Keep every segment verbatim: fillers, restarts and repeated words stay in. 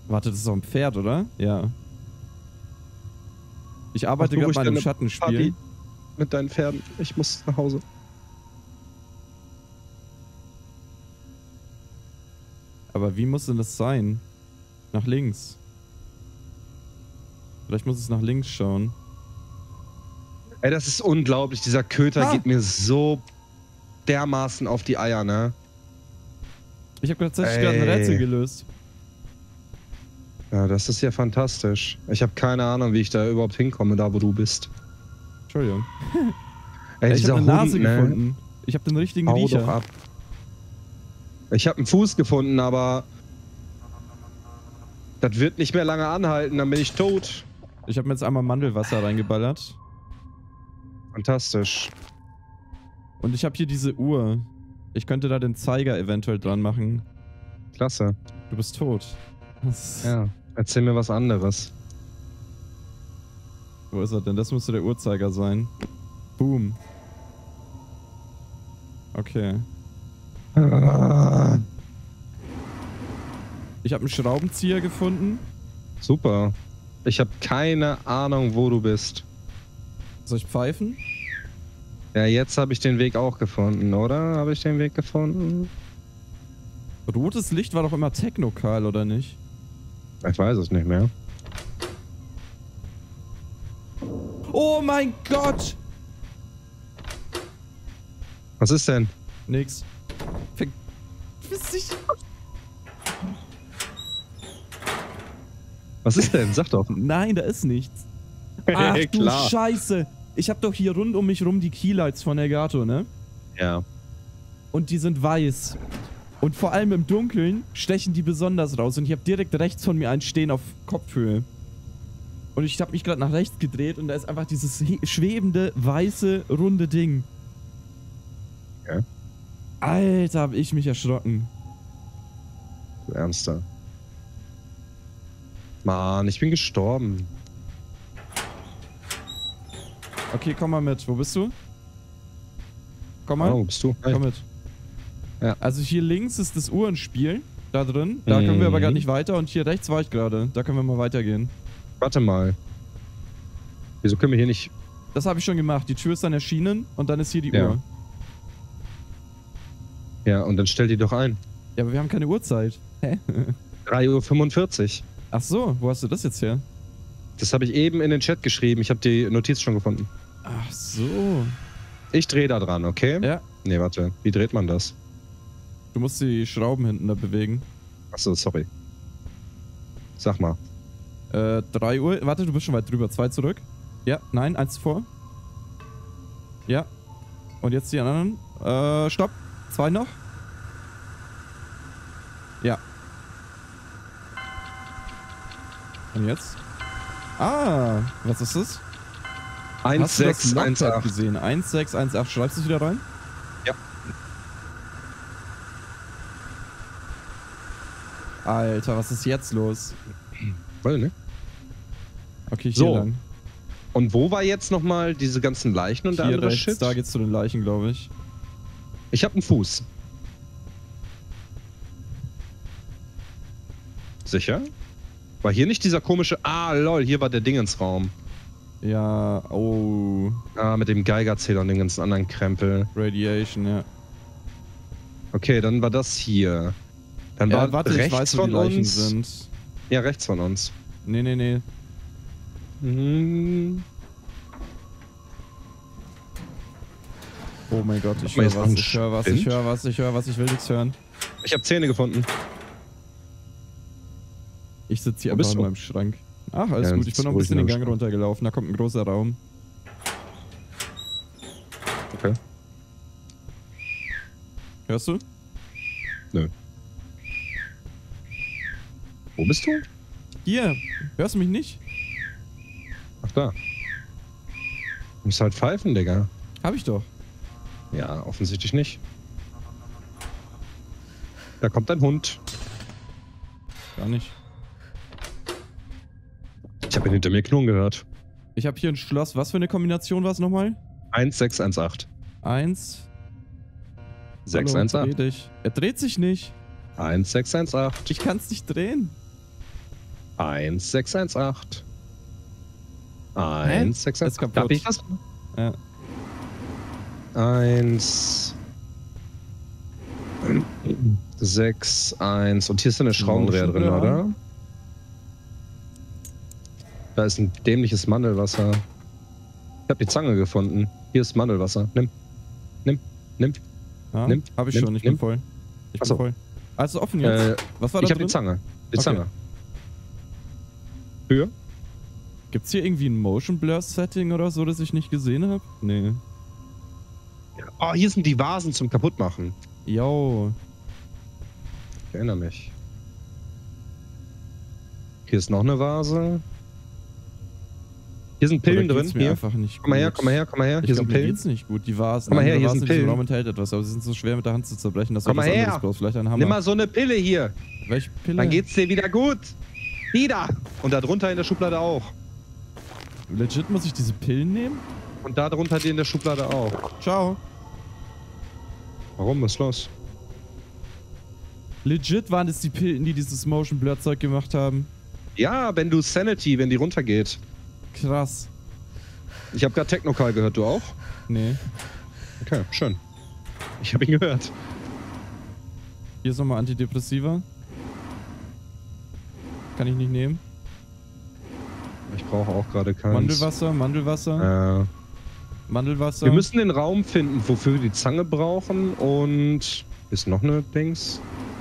Warte, das ist doch ein Pferd, oder? Ja. Ich arbeite gerade mal im Schattenspiel. Party mit deinen Pferden. Ich muss nach Hause. Aber wie muss denn das sein? Nach links. Vielleicht muss es nach links schauen. Ey, das ist unglaublich. Dieser Köter ah. geht mir so dermaßen auf die Eier, ne? Ich habe tatsächlich gerade ein Rätsel gelöst. Ja, das ist ja fantastisch. Ich habe keine Ahnung, wie ich da überhaupt hinkomme, da wo du bist. Entschuldigung. Ey, ich habe eine Nase Hund, ne? gefunden. Ich habe den richtigen Hau Riecher. doch ab. Ich habe einen Fuß gefunden, aber das wird nicht mehr lange anhalten, dann bin ich tot. Ich habe mir jetzt einmal Mandelwasser reingeballert. Fantastisch. Und ich habe hier diese Uhr. Ich könnte da den Zeiger eventuell dran machen. Klasse. Du bist tot. Was? Ja, erzähl mir was anderes. Wo ist er denn? Das müsste der Uhrzeiger sein. Boom. Okay. Ah. Ich habe einen Schraubenzieher gefunden. Super. Ich habe keine Ahnung, wo du bist. Soll ich pfeifen? Ja, jetzt habe ich den Weg auch gefunden, oder? Habe ich den Weg gefunden? Rotes Licht war doch immer Technokal, oder nicht? Ich weiß es nicht mehr. Oh mein Gott! Was ist denn? Nix. Vergiss dich. Was ist denn? Sag doch. Nein, da ist nichts. Ach du Klar. Scheiße. Ich hab doch hier rund um mich rum die Keylights von Elgato, ne? Ja. Und die sind weiß. Und vor allem im Dunkeln stechen die besonders raus. Und ich habe direkt rechts von mir einen stehen auf Kopfhöhe. Und ich habe mich gerade nach rechts gedreht und da ist einfach dieses schwebende, weiße, runde Ding. Ja. Alter, hab ich mich erschrocken. Du Ernster. Mann, ich bin gestorben. Okay, komm mal mit. Wo bist du? Komm mal. Oh, wo bist du? Komm mit. Ja. Also hier links ist das Uhrenspiel. Da drin. Da mhm. können wir aber gar nicht weiter. Und hier rechts war ich gerade. Da können wir mal weitergehen. Warte mal. Wieso können wir hier nicht... Das habe ich schon gemacht. Die Tür ist dann erschienen und dann ist hier die ja. Uhr. Ja, und dann stell die doch ein. Ja, aber wir haben keine Uhrzeit. Hä? drei Uhr fünfundvierzig. Ach so, wo hast du das jetzt her? Das habe ich eben in den Chat geschrieben. Ich habe die Notiz schon gefunden. Ach so. Ich drehe da dran, okay? Ja. Nee, warte. Wie dreht man das? Du musst die Schrauben hinten da bewegen. Achso, sorry. Sag mal. Äh, drei Uhr. Warte, du bist schon weit drüber. Zwei zurück. Ja, nein, eins vor. Ja. Und jetzt die anderen. Äh, stopp. Zwei noch. Ja. Und jetzt? Ah, was ist das? eins sechs eins acht gesehen. eins sechs eins acht. Schreibst du es wieder rein? Ja. Alter, was ist jetzt los? Weiß nicht. Okay, hier so. lang. Und wo war jetzt nochmal diese ganzen Leichen und der hier andere rechts, Shit? Da geht's zu den Leichen, glaube ich. Ich habe einen Fuß. Sicher? War hier nicht dieser komische... Ah, lol, hier war der Dingensraum. Ja, oh. Ah, mit dem Geigerzähler und den ganzen anderen Krempel. Radiation, ja. Okay, dann war das hier. Dann ja, war warte, rechts ich weiß, wo von die Leichen uns. sind. Ja, rechts von uns. Nee, nee, nee. Hm. Oh mein Gott, ich Mal höre jetzt was, noch ich höre was, Spind? ich höre was, ich höre was, ich will nichts hören. Ich habe Zähne gefunden. Ich sitze hier Wo einfach bist in du? meinem Schrank. Ach, alles Ja, gut, ich bin noch ein ruhig bisschen in den deinem Gang runtergelaufen, da kommt ein großer Raum. Okay. Hörst du? Nö. Wo bist du? Hier, hörst du mich nicht? Ach da. Du musst halt pfeifen, Digga. Hab ich doch. Ja, offensichtlich nicht. Da kommt ein Hund. Gar nicht. Ich habe ihn hinter mir knurren gehört. Ich habe hier ein Schloss. Was für eine Kombination war es nochmal? eins sechs eins acht. Eins. sechs eins acht. Dreh dich. Er dreht sich nicht. eins sechs eins acht. Ich kann's nicht drehen. eins sechs eins acht. eins sechs eins acht. Darf ich das? Ja. eins sechs eins. Und hier ist eine Schraubendreher drin, oder? Da ist ein dämliches Mandelwasser. Ich habe die Zange gefunden. Hier ist Mandelwasser. Nimm. Nimm. Nimm. Ja, nimm. Hab ich nimm, schon. Ich nimm. bin voll. Ich Achso. bin voll. Also offen jetzt. Äh, Was war da ich habe drin? die Zange. Die Okay. Zange. Für? Gibt's hier irgendwie ein Motion Blur Setting oder so, das ich nicht gesehen habe? Nee. Oh, hier sind die Vasen zum Kaputtmachen. Yo. Ich erinnere mich. Hier ist noch eine Vase. Hier sind Pillen Oder drin. geht's mir Hier. einfach nicht Komm mal her, gut? komm mal her, komm mal her. Ich Hier glaub, sind mir Pillen. geht's nicht gut. Die Vasen, Komm mal her, andere hier Vasen sind in diesem Pillen. Raum enthält etwas, aber sie sind so schwer mit der Hand zu zerbrechen, dass du Komm was mal anderes her. brauchst. Vielleicht ein Hammer. Nimm mal so eine Pille hier. Welche Pille? Dann geht's dir wieder gut. Wieder. Und da drunter in der Schublade auch. Legit muss ich diese Pillen nehmen? Und da drunter die in der Schublade auch. Ciao. Warum? Was ist los? Legit waren es die Pillen, die dieses Motion Blur Zeug gemacht haben. Ja, wenn du Sanity, wenn die runtergeht. Krass. Ich habe gerade Technokal gehört, du auch? Nee. Okay, schön. Ich habe ihn gehört. Hier ist nochmal Antidepressiva. Kann ich nicht nehmen. Ich brauche auch gerade keins. Mandelwasser, Mandelwasser, Äh, Mandelwasser. wir müssen den Raum finden, wofür wir die Zange brauchen und... Ist noch eine Dings?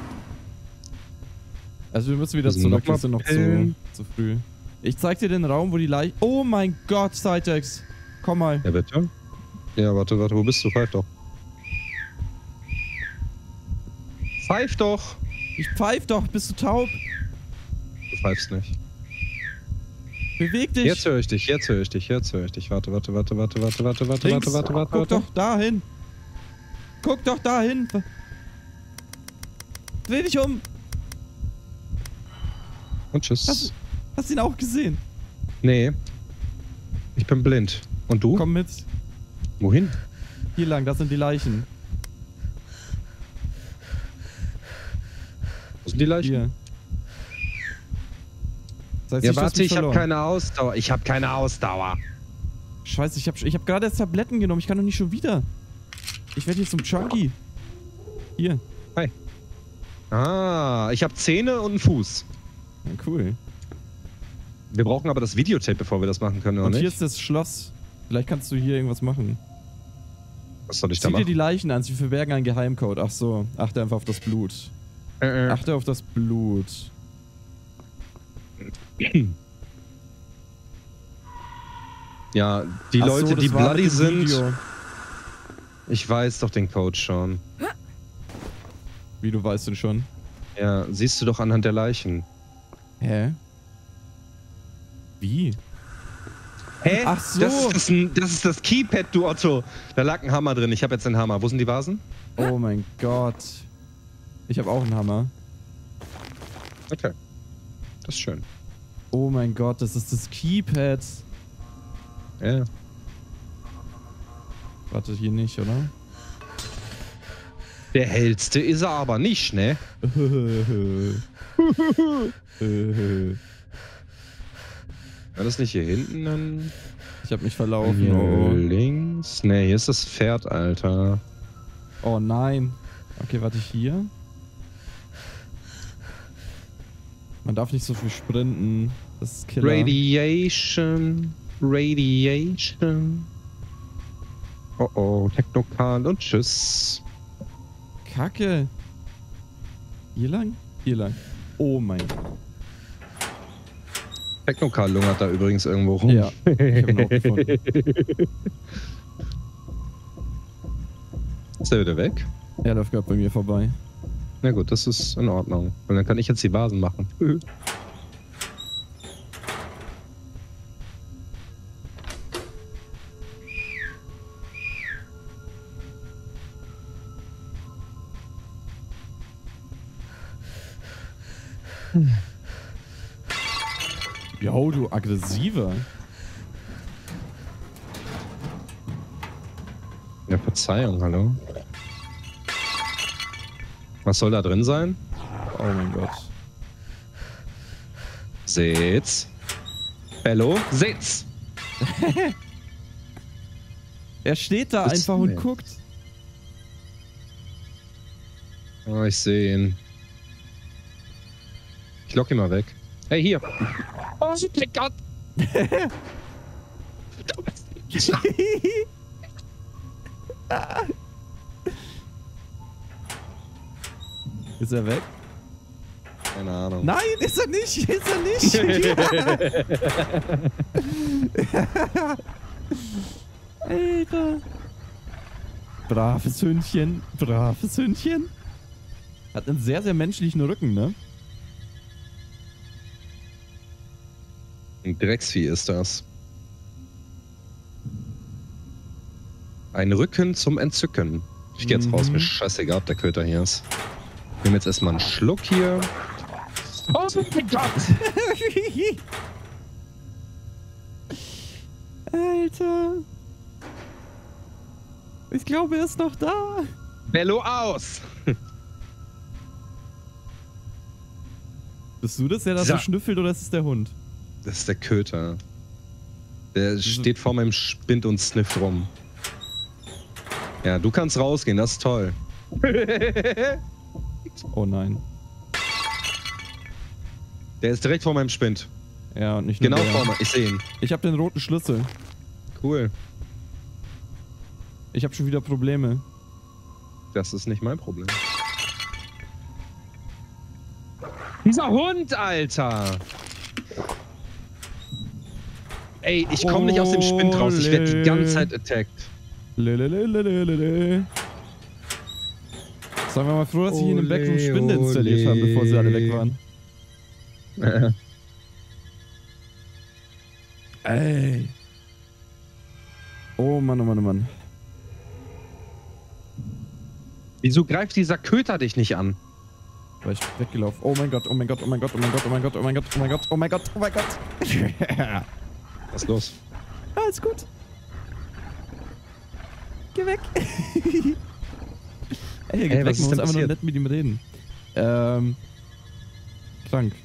Also wir müssen wieder Also zurück, noch mal wir sind noch zu, Pillen. zu früh. Ich zeig dir den Raum, wo die Leiche... Oh mein Gott, Cytex. Komm mal. Ja, bitte? Ja, warte, warte, wo bist du? Pfeif doch. Pfeif doch! Ich pfeif doch, bist du taub? Du pfeifst nicht. Beweg dich. Jetzt höre ich dich, jetzt höre ich dich, jetzt höre ich dich. Warte, warte, warte, warte, warte, warte, warte, Links. warte, warte, warte, Guck warte. doch dahin. Guck doch dahin. Dreh dich um. Und tschüss. Hast, hast du ihn auch gesehen? Nee. Ich bin blind. Und du? Komm mit. Wohin? Hier lang, das sind die Leichen. Wo sind die Leichen? Hier. Das heißt Ja, nicht, du hast warte, mich ich habe verloren. keine Ausdauer. Ich habe keine Ausdauer. Scheiße, ich habe ich hab gerade erst Tabletten genommen. Ich kann doch nicht schon wieder. Ich werde hier zum Chunky. Hier. Hi. Ah, ich habe Zähne und einen Fuß. Ja, cool. Wir brauchen aber das Videotape, bevor wir das machen können, oder Und nicht? hier ist das Schloss. Vielleicht kannst du hier irgendwas machen. Was soll ich da Zieh dir machen? die Leichen an, sie verbergen einen Geheimcode. Ach so, achte einfach auf das Blut. Äh, äh. Achte auf das Blut. Ja, die Ach Leute, so, das die war mit bloody dem sind. Video. Ich weiß doch den Code schon. Wie, du weißt den schon? Ja, siehst du doch anhand der Leichen. Hä? Wie? Hä? Ach so. Das ist das, das ist das Keypad, du Otto. Da lag ein Hammer drin. Ich habe jetzt den Hammer. Wo sind die Vasen? Oh mein Gott. Ich habe auch einen Hammer. Okay. Das ist schön. Oh mein Gott, das ist das Keypad. Ja. Warte, hier nicht, oder? Der hellste ist er aber nicht, ne? War das nicht hier hinten dann? Ich habe mich verlaufen. Hier Oh. links? Ne, hier ist das Pferd, Alter. Oh nein. Okay, warte, hier. Man darf nicht so viel sprinten. Das ist Killer. Radiation. Radiation. Oh oh, Technokal und tschüss. Kacke. Hier lang? Hier lang. Oh mein Gott. Technokal lungert da übrigens irgendwo rum. Ja, ich hab ihn auch gefunden. Ist der wieder weg? Er läuft gerade bei mir vorbei. Na gut, das ist in Ordnung. Und dann kann ich jetzt die Vasen machen. Jo, du aggressiver. Ja, Verzeihung, hallo. Was soll da drin sein? Oh mein Gott. Sitz. Bello, Sitz. Er steht da Was einfach ist und denn? guckt. Oh, ich sehe ihn. Ich lock ihn mal weg. Hey, hier. Oh, mein Gott. Ist er weg? Keine Ahnung. Nein, ist er nicht, ist er nicht. Alter. Braves Hündchen, braves Hündchen. Hat einen sehr, sehr menschlichen Rücken, ne? Ein Drecksvieh ist das. Ein Rücken zum Entzücken. Ich geh jetzt Mhm. raus, mir scheißegal, ob der Köter hier ist. Ich nehme jetzt erstmal einen Schluck hier. Oh mein Gott! Alter. Ich glaube, er ist noch da. Bello aus! Bist du das, der da so Dieser- schnüffelt, oder ist es der Hund? Das ist der Köter. Der steht vor meinem Spind und snifft rum. Ja, du kannst rausgehen, das ist toll. Oh nein. Der ist direkt vor meinem Spind. Ja, und nicht nur Genau der. vor mir. Ich sehe ihn. Ich habe den roten Schlüssel. Cool. Ich habe schon wieder Probleme. Das ist nicht mein Problem. Dieser Hund, Alter! Ey, ich komme nicht aus dem Spind raus. Ich werde die ganze Zeit attacked. Lelelelelelele. Sagen wir mal froh, dass ich in dem Ole, Backroom Spinde installiert habe, bevor sie alle weg waren. Ey. Oh Mann, oh Mann, oh Mann. Wieso greift dieser Köter dich nicht an? Weil ich weggelaufen. Oh mein Gott, oh mein Gott, oh mein Gott, oh mein Gott, oh mein Gott, oh mein Gott, oh mein Gott, oh mein Gott, oh mein Gott. Was ist los? Alles gut. Geh weg. Ey, geh Ey, weg, was ist man muss denn einfach nur passiert? nett mit ihm reden. Ähm. Krank.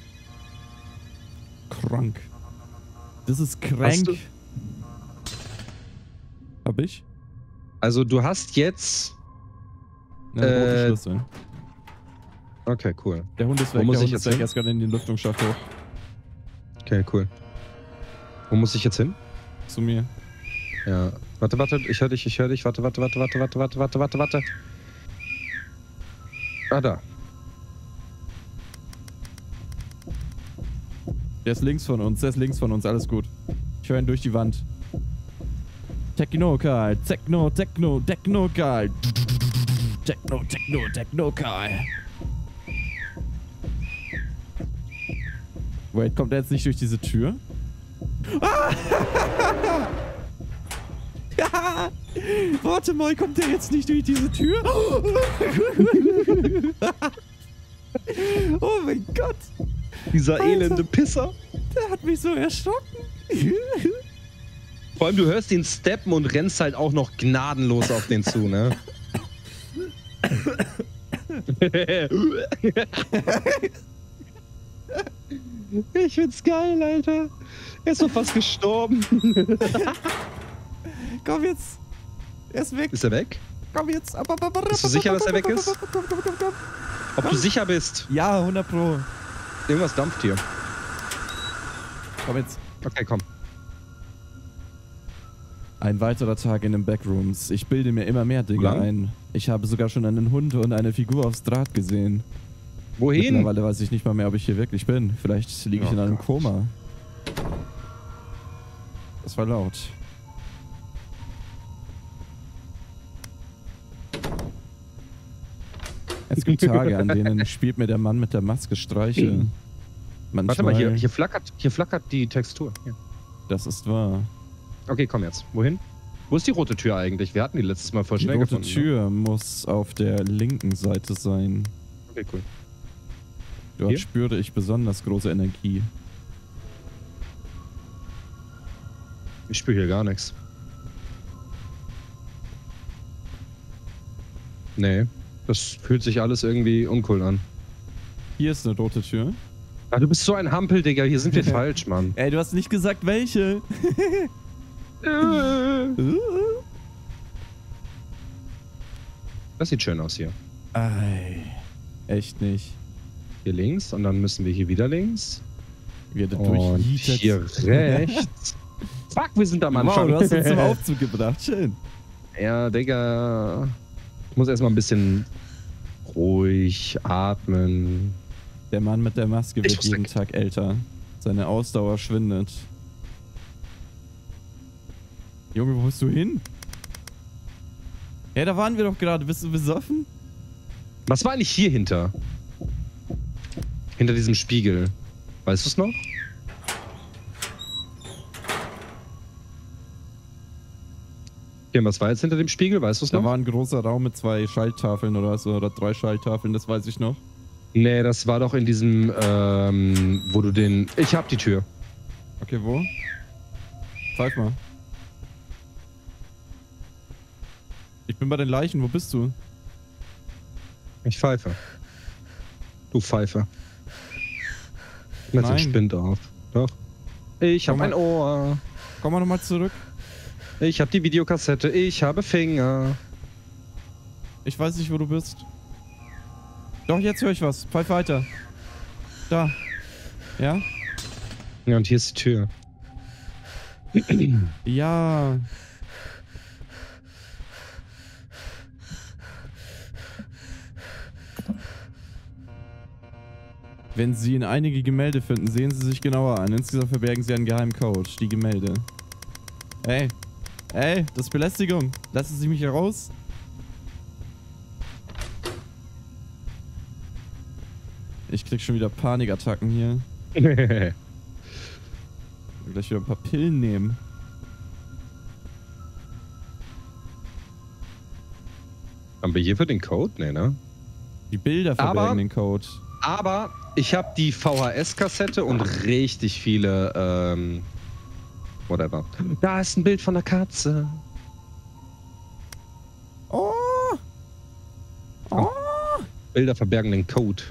Krank. Das ist Hast krank. du- Hab ich? Also du hast jetzt... Ja, den roten Äh, Schlüssel. Okay, cool. Der Hund ist wo weg, muss der ich Hund ist jetzt weg, hin? er ist gerade in den Lüftungsschacht hoch. Okay, cool. Wo muss ich jetzt hin? Zu mir. Ja. Warte, warte, ich höre dich, ich höre dich. Warte, warte, warte, warte, warte, warte, warte, warte, warte. Ah, da. Der ist links von uns, der ist links von uns, alles gut. Ich höre ihn durch die Wand. Techno Karl, Techno, Techno, Techno Karl. Techno, Techno, Techno Karl. Wait, kommt er jetzt nicht durch diese Tür? Ah! Ja! Warte mal, kommt der jetzt nicht durch diese Tür? Oh mein Gott! Dieser Alter. elende Pisser. Der hat mich so erschrocken. Vor allem, du hörst ihn steppen und rennst halt auch noch gnadenlos auf den zu, ne? Ich find's geil, Alter. Er ist doch fast gestorben. Komm jetzt. Er ist weg. Ist er weg? Komm jetzt. Ab, ab, ab, ab, Bist du sicher, dass er weg ist? Komm, komm, komm, komm. Ob du sicher bist? Ja, hundert Pro. Irgendwas dampft hier. Komm jetzt. Okay, komm. Ein weiterer Tag in den Backrooms. Ich bilde mir immer mehr Dinge lang? ein. Ich habe sogar schon einen Hund und eine Figur aufs Draht gesehen. Wohin? Mittlerweile weiß ich nicht mal mehr, ob ich hier wirklich bin. Vielleicht liege ich Oh in einem Gott. Koma. Das war laut. Es gibt Tage, an denen spielt mir der Mann mit der Maske Streiche. Manchmal, Warte mal, hier, hier, flackert, hier flackert die Textur. Hier. Das ist wahr. Okay, komm jetzt. Wohin? Wo ist die rote Tür eigentlich? Wir hatten die letztes Mal voll Die schnell rote gefunden. Ne? Tür muss auf der linken Seite sein. Okay, cool. Dort Hier? spüre ich besonders große Energie. Ich spüre hier gar nichts. Nee, das fühlt sich alles irgendwie uncool an. Hier ist eine rote Tür. Ah, du bist so ein Hampel, Digga. Hier sind wir falsch, Mann. Ey, du hast nicht gesagt, welche. Das sieht schön aus hier. Ey, echt nicht. Hier links und dann müssen wir hier wieder links. Wird Und durchjietet. hier rechts. Fuck, wir sind am Anfang. Wow, du hast uns zum Aufzug gebracht. Schön. Ja, Digga. Ich muss erstmal ein bisschen ruhig atmen. Der Mann mit der Maske Ich wird jeden wusste- Tag älter. Seine Ausdauer schwindet. Junge, wo bist du hin? Ja, da waren wir doch gerade. Bist du besoffen? Was war eigentlich hier hinter? Hinter diesem Spiegel. Weißt du es noch? Okay, was war jetzt hinter dem Spiegel? Weißt du es Da noch? war ein großer Raum mit zwei Schalttafeln oder so. Oder drei Schalttafeln, das weiß ich noch. Nee, das war doch in diesem, ähm, wo du den... Ich hab die Tür. Okay, wo? Zeig mal. Ich bin bei den Leichen. Wo bist du? Ich pfeife. Du Pfeife. Mit so Nein. Spind auf. Doch. Ich hab Komm ein mal. Ohr. Komm mal nochmal zurück. Ich hab die Videokassette. Ich habe Finger. Ich weiß nicht, wo du bist. Doch, jetzt höre ich was. Pfeif weiter. Da. Ja? Ja, und hier ist die Tür. Ja. Wenn Sie in einige Gemälde finden, sehen Sie sich genauer an. Insgesamt verbergen Sie einen geheimen Code. Die Gemälde. Ey. Ey, das ist Belästigung. Lassen Sie mich hier raus. Ich krieg schon wieder Panikattacken hier. Ich will gleich wieder ein paar Pillen nehmen. Haben wir hierfür den Code? Nee, ne? Die Bilder verbergen Aber- den Code. Aber ich habe die V H S-Kassette und richtig viele, ähm, whatever. Da ist ein Bild von der Katze. Oh! Oh! Bilder verbergen den Code.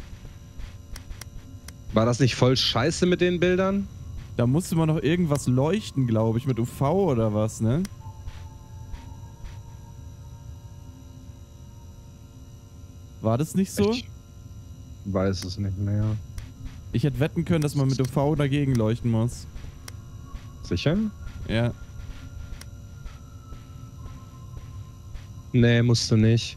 War das nicht voll scheiße mit den Bildern? Da musste man noch irgendwas leuchten, glaube ich, mit U V oder was, ne? War das nicht so? Ich weiß es nicht mehr. Ich hätte wetten können, dass man mit U V dagegen leuchten muss. Sicher? Ja. Nee, musst du nicht.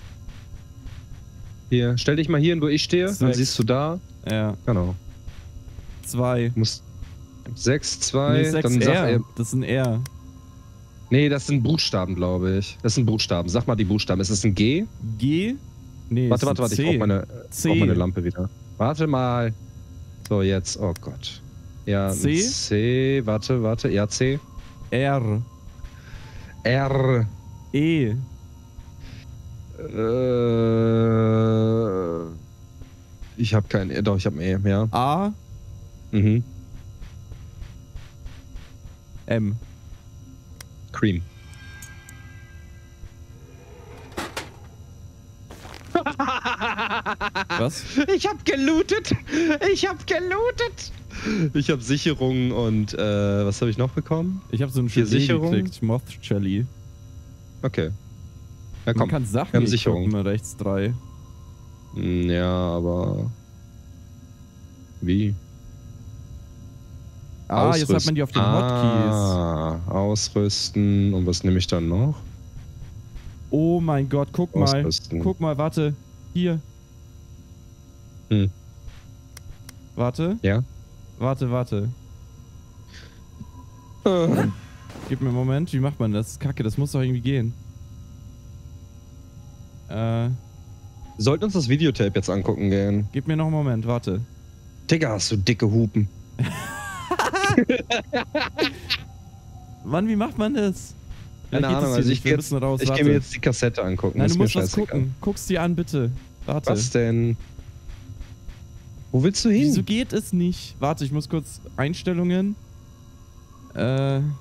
Hier, stell dich mal hier hin, wo ich stehe. Dann Sechs. siehst du da. Ja. Genau. Zwei. Du musst sechs, zwei, Nee, sechs dann sag R. er. Das ist ein R. Nee, das sind Buchstaben, glaube ich. Das sind Buchstaben. Sag mal die Buchstaben. Ist das ein G? G? Nee, Warte, ist warte, ein warte. C. Ich brauch meine, C. brauch meine Lampe wieder. Warte mal. So, jetzt. Oh Gott. Ja, C? C. Warte, warte. Ja, C. R. R. E. Äh, ich habe kein E. Doch, ich habe ein E. Ja. A. Mhm. M. Cream. Was? Ich hab gelootet. Ich hab gelootet. Ich hab Sicherungen und äh, was habe ich noch bekommen? Ich habe so ein Vier Gelee Sicherungen? gekriegt. Moth Jelly. Okay. Ja, Man komm. kann wir Sachen haben nicht Sicherung. gucken, rechts drei. Hm, Ja, aber wie? Ah, jetzt hat man die auf den Hotkeys. Ah, ausrüsten. Und was nehme ich dann noch? Oh mein Gott, guck mal. Ausrüsten. Guck mal, warte. Hier. Hm. Warte. Ja. Warte, warte. Äh. Gib mir einen Moment. Wie macht man das? Kacke, das muss doch irgendwie gehen. Äh, Wir sollten uns das Videotape jetzt angucken gehen. gib mir noch einen Moment, warte. Digga, hast du dicke Hupen. Mann, wie macht man das? Keine Vielleicht geht Ahnung, es hier also nicht, ich, wir geh müssen jetzt, raus. ich Warte. gehe mir jetzt die Kassette angucken. Nein, ist du mir musst was scheißegal. gucken. Guck's dir an, bitte. Warte. Was denn? Wo willst du hin? Wieso geht es nicht? Warte, ich muss kurz Einstellungen. Äh, Äh,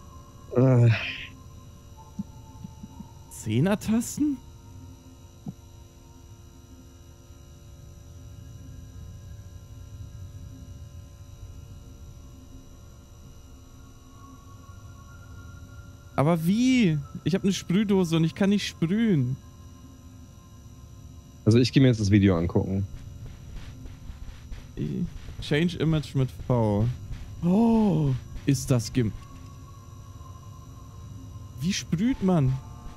Zehner-Tasten? Aber wie? Ich habe eine Sprühdose und ich kann nicht sprühen. Also ich gehe mir jetzt das Video angucken. Change Image mit V. Oh, ist das gem... Wie sprüht man?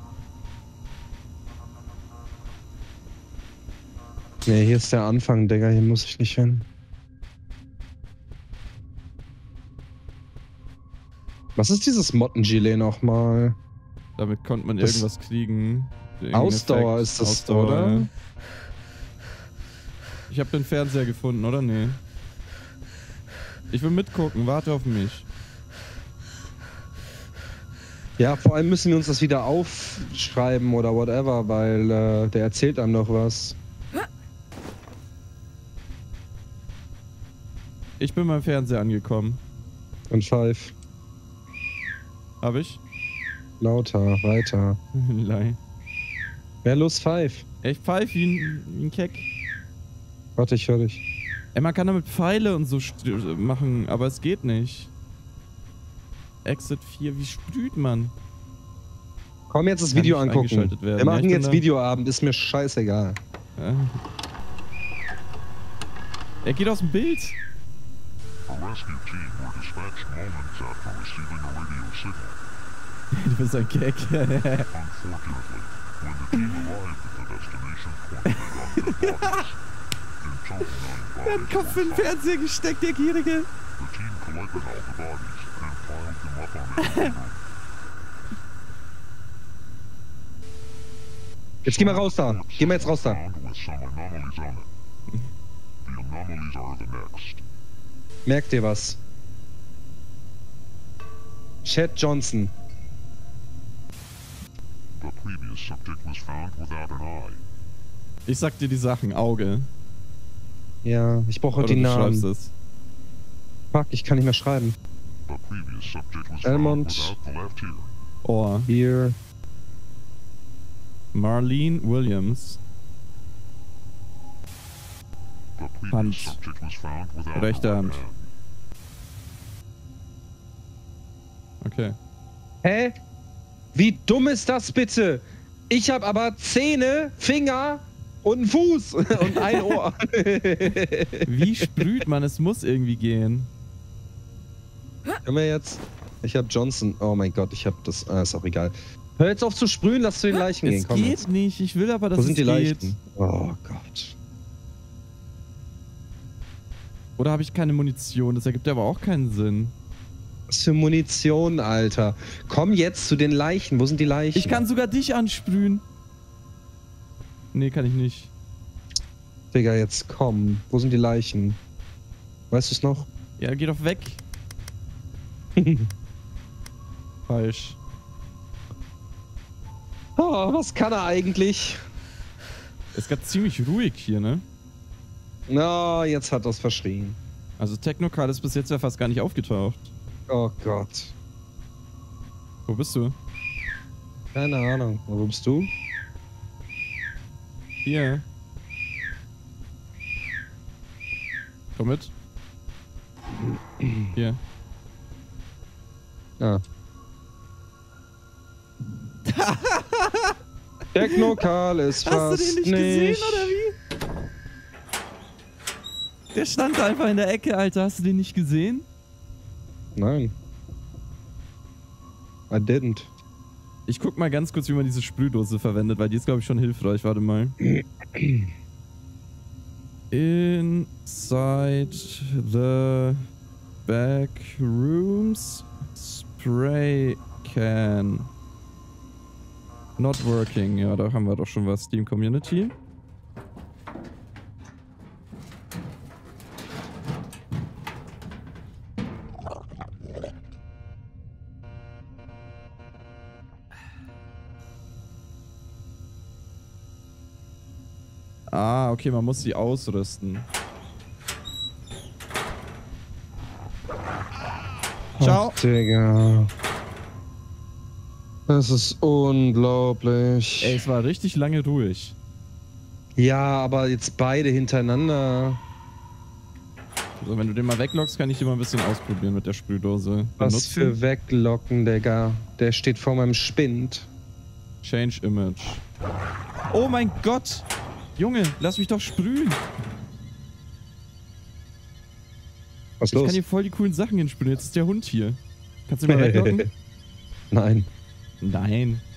Ne, hier ist der Anfang, Digga. Hier muss ich nicht hin. Was ist dieses Mottengilet nochmal? Damit konnte man Das irgendwas kriegen. Irgendein Ausdauer Effekt. ist das, Ausdauer, oder? ja. Ich habe den Fernseher gefunden, oder? Nee. Ich will mitgucken, warte auf mich. Ja, vor allem müssen wir uns das wieder aufschreiben oder whatever, weil äh, der erzählt einem noch was. Ich bin beim Fernseher angekommen. Und Five. Hab ich? Lauter, weiter. Lei. Wer los, Five? Ich pfeif wie ein, wie ein Keck. Warte, ich höre dich. Ey, man kann damit Pfeile und so machen, aber es geht nicht. Exit vier, wie sprüht man? Komm jetzt das Kann Video nicht angucken. eingeschaltet werden. Wir machen Ja, ich jetzt bin da. Videoabend, ist mir scheißegal. Ja. Er geht aus dem Bild. A rescue team were dispatched moments after receiving a radio signal. Du bist ein Keck. Unfortunately, when the team arrived at the destination point, they got their bodies. In total, nine Er hat den bodies Kopf in den Fernseher gesteckt, der Gierige. The team collected all the bodies and piled them up on a room. Jetzt geh mal raus da. Geh mal jetzt raus da. Found with some anomalies on it. The anomalies are the next. Merk dir was. Chad Johnson. The previous subject was found without an eye. Ich sag dir die Sachen, Auge. Ja, ich brauche Oder die du schreibst Namen. es. Fuck, ich kann nicht mehr schreiben. The previous subject was Elmont. found without the left ear. Ohr. Hier. Marlene Williams. The previous Hand. subject was found without the Rechte right Hand. hand. Okay. Hä? Wie dumm ist das bitte? Ich habe aber Zähne, Finger und einen Fuß und ein Ohr. Wie sprüht man? Es muss irgendwie gehen. Können wir jetzt? Ich habe Johnson. Oh mein Gott, ich habe das. Ah, ist auch egal. Hör jetzt auf zu sprühen, lass zu den Leichen gehen. Es Komm geht jetzt. nicht. Ich will aber, dass Wo es sind die geht. Leichen? Oh Gott. Oder habe ich keine Munition? Das ergibt aber auch keinen Sinn. Was für Munition, Alter. Komm jetzt zu den Leichen. Wo sind die Leichen? Ich kann sogar dich ansprühen. Nee, kann ich nicht. Digga, jetzt komm. Wo sind die Leichen? Weißt du es noch? Ja, geh doch weg. Falsch. Oh, was kann er eigentlich? Es ist gerade ziemlich ruhig hier, ne? Na, no, jetzt hat er's verschrien. Also Technokal ist bis jetzt ja fast gar nicht aufgetaucht. Oh Gott. Wo bist du? Keine Ahnung. Wo bist du? Hier. Komm mit. Hier. Ah. Technokal ist Hast fast du den nicht, nicht gesehen, oder wie? Der stand da einfach in der Ecke, Alter. Hast du den nicht gesehen? Nein. I didn't. Ich guck mal ganz kurz, wie man diese Sprühdose verwendet, weil die ist, glaube ich, schon hilfreich. Warte mal. Inside the back rooms spray can. Not working. Ja, da haben wir doch schon was. Steam Community. Ah, okay, man muss sie ausrüsten. Ciao. Ach, Digga. Das ist unglaublich. Ey, es war richtig lange ruhig. Ja, aber jetzt beide hintereinander. Also wenn du den mal weglockst, kann ich den mal ein bisschen ausprobieren mit der Sprühdose. Was Benutzen. für weglocken, Digga. Der steht vor meinem Spind. Change Image. Oh mein Gott! Junge, lass mich doch sprühen. Was Ich los? kann hier voll die coolen Sachen hinsprühen. Jetzt ist der Hund hier. Kannst du ihn mal weglocken? Nein. Nein.